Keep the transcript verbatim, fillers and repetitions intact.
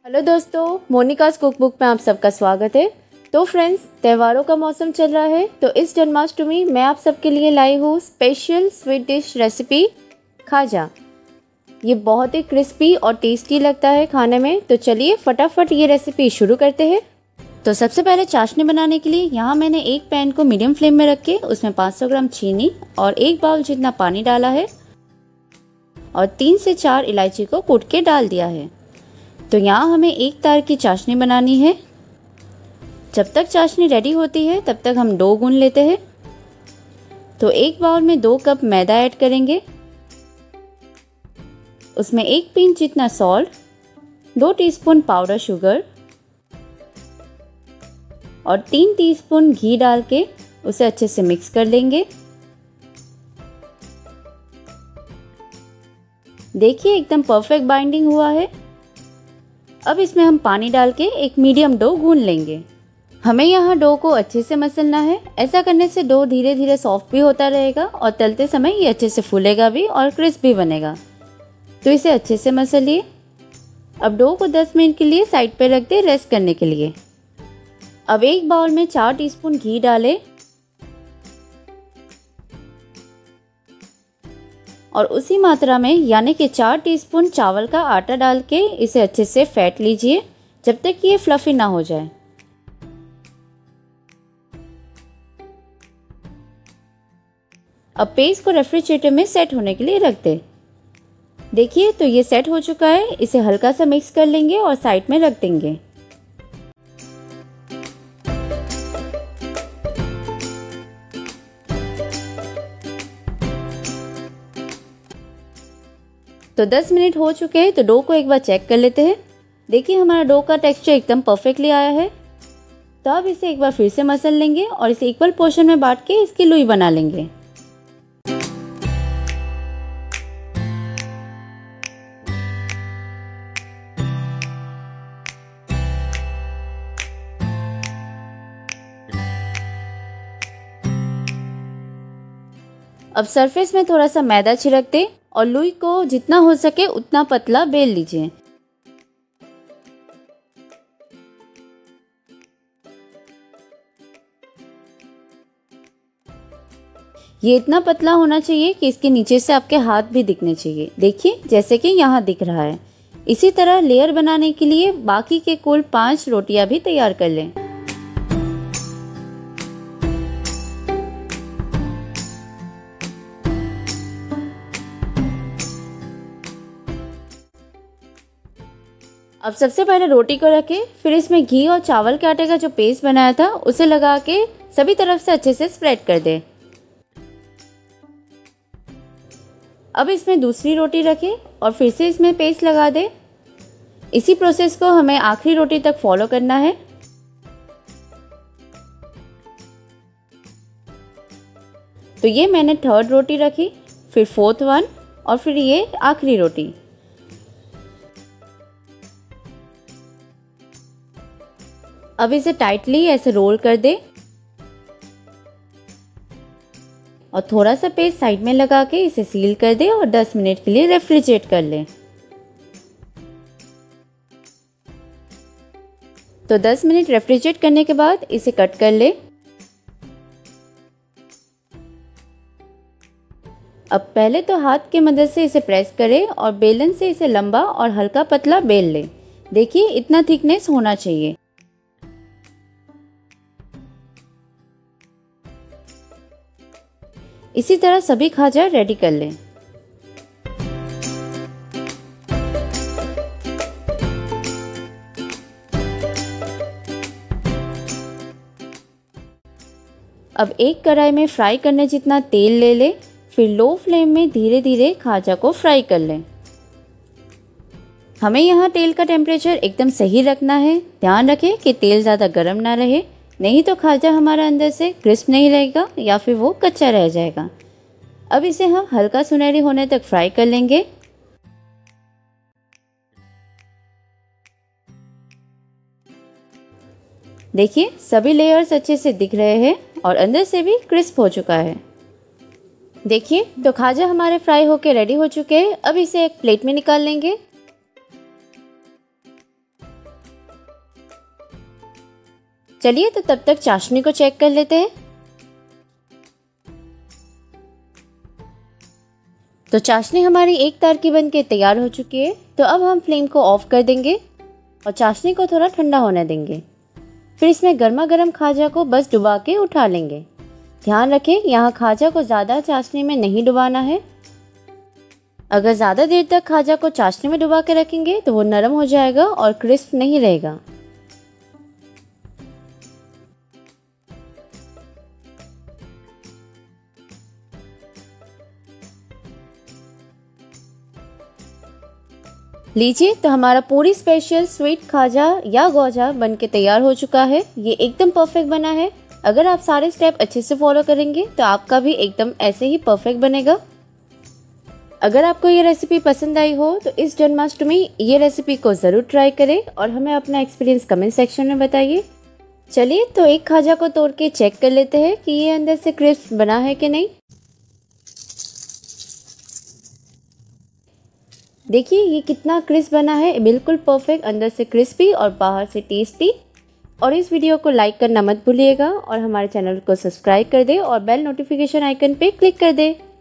Hello दोस्तों, Monika's cookbook में आप सबका स्वागत है। तो फ्रेंड्स, त्योहारों का मौसम चल रहा है, तो इस जन्माष्टमी मैं आप सबके लिए लाई हूँ स्पेशल स्वीट डिश रेसिपी खाजा। ये बहुत ही क्रिस्पी और टेस्टी लगता है खाने में। तो चलिए फटाफट ये रेसिपी शुरू करते हैं। तो सबसे पहले चाशनी बनाने के लिए यहाँ मैंने एक पैन को मीडियम फ्लेम में रख के उसमें पाँच सौ ग्राम चीनी और एक बाउल जितना पानी डाला है और तीन से चार इलायची को कूट के डाल दिया है। तो यहाँ हमें एक तार की चाशनी बनानी है। जब तक चाशनी रेडी होती है तब तक हम डो गूंद लेते हैं। तो एक बाउल में दो कप मैदा ऐड करेंगे, उसमें एक पिंच जितना सॉल्ट, दो टीस्पून पाउडर शुगर और तीन टीस्पून घी डाल के उसे अच्छे से मिक्स कर लेंगे। देखिए एकदम परफेक्ट बाइंडिंग हुआ है। अब इसमें हम पानी डाल के एक मीडियम डो गूंद लेंगे। हमें यहाँ डो को अच्छे से मसलना है। ऐसा करने से डो धीरे धीरे सॉफ्ट भी होता रहेगा और तलते समय ये अच्छे से फूलेगा भी और क्रिस्प भी बनेगा। तो इसे अच्छे से मसलिए। अब डो को दस मिनट के लिए साइड पे रख दे रेस्ट करने के लिए। अब एक बाउल में चार टीस्पून घी डालें और उसी मात्रा में यानी कि चार टीस्पून चावल का आटा डाल के इसे अच्छे से फेंट लीजिए जब तक ये फ्लफी ना हो जाए। अब पेस्ट को रेफ्रिजरेटर में सेट होने के लिए रख दें। देखिए तो ये सेट हो चुका है। इसे हल्का सा मिक्स कर लेंगे और साइड में रख देंगे। तो दस मिनट हो चुके हैं, तो डो को एक बार चेक कर लेते हैं। देखिए हमारा डो का टेक्सचर एकदम परफेक्टली आया है। तो अब इसे एक बार फिर से मसल लेंगे और इसे इक्वल पोर्शन में बांट के इसकी लोई बना लेंगे। अब सरफेस में थोड़ा सा मैदा छिड़क दें और लोई को जितना हो सके उतना पतला बेल लीजिए। ये इतना पतला होना चाहिए कि इसके नीचे से आपके हाथ भी दिखने चाहिए। देखिए जैसे कि यहाँ दिख रहा है। इसी तरह लेयर बनाने के लिए बाकी के कुल पांच रोटियां भी तैयार कर लें। अब सबसे पहले रोटी को रखें, फिर इसमें घी और चावल के आटे का जो पेस्ट बनाया था उसे लगा के सभी तरफ से अच्छे से स्प्रेड कर दें। अब इसमें दूसरी रोटी रखें और फिर से इसमें पेस्ट लगा दें। इसी प्रोसेस को हमें आखिरी रोटी तक फॉलो करना है। तो ये मैंने थर्ड रोटी रखी, फिर फोर्थ वन और फिर ये आखिरी रोटी। अब इसे टाइटली ऐसे रोल कर दे और थोड़ा सा पेस्ट साइड में लगा के इसे सील कर दे और दस मिनट के लिए रेफ्रिजरेट कर ले। तो दस मिनट रेफ्रिजरेट करने के बाद इसे कट कर ले। अब पहले तो हाथ की मदद से इसे प्रेस करें और बेलन से इसे लंबा और हल्का पतला बेल ले। देखिए इतना थिकनेस होना चाहिए। इसी तरह सभी खाजा रेडी कर लें। अब एक कढ़ाई में फ्राई करने जितना तेल ले लें, फिर लो फ्लेम में धीरे धीरे खाजा को फ्राई कर लें। हमें यहाँ तेल का टेम्परेचर एकदम सही रखना है। ध्यान रखें कि तेल ज़्यादा गर्म ना रहे, नहीं तो खाजा हमारा अंदर से क्रिस्प नहीं रहेगा या फिर वो कच्चा रह जाएगा। अब इसे हम हल्का सुनहरी होने तक फ्राई कर लेंगे। देखिए सभी लेयर्स अच्छे से दिख रहे हैं और अंदर से भी क्रिस्प हो चुका है। देखिए तो खाजा हमारे फ्राई होके रेडी हो चुके हैं। अब इसे एक प्लेट में निकाल लेंगे। चलिए तो तब तक चाशनी को चेक कर लेते हैं। तो चाशनी हमारी एक तार की बनके तैयार हो चुकी है। तो अब हम फ्लेम को ऑफ कर देंगे और चाशनी को थोड़ा ठंडा होने देंगे। फिर इसमें गर्मा गर्म खाजा को बस डुबा के उठा लेंगे। ध्यान रखें, यहाँ खाजा को ज़्यादा चाशनी में नहीं डुबाना है। अगर ज़्यादा देर तक खाजा को चाशनी में डुबा के रखेंगे तो वो नरम हो जाएगा और क्रिस्प नहीं रहेगा। लीजिए, तो हमारा पूरी स्पेशल स्वीट खाजा या गौजा बनके तैयार हो चुका है। ये एकदम परफेक्ट बना है। अगर आप सारे स्टेप अच्छे से फॉलो करेंगे तो आपका भी एकदम ऐसे ही परफेक्ट बनेगा। अगर आपको ये रेसिपी पसंद आई हो तो इस जन्माष्टमी ये रेसिपी को ज़रूर ट्राई करें और हमें अपना एक्सपीरियंस कमेंट सेक्शन में बताइए। चलिए, तो एक खाजा को तोड़ के चेक कर लेते हैं कि ये अंदर से क्रिस्प बना है कि नहीं। देखिए ये कितना क्रिस्प बना है, बिल्कुल परफेक्ट, अंदर से क्रिस्पी और बाहर से टेस्टी। और इस वीडियो को लाइक करना मत भूलिएगा और हमारे चैनल को सब्सक्राइब कर दें और बेल नोटिफिकेशन आइकन पे क्लिक कर दें।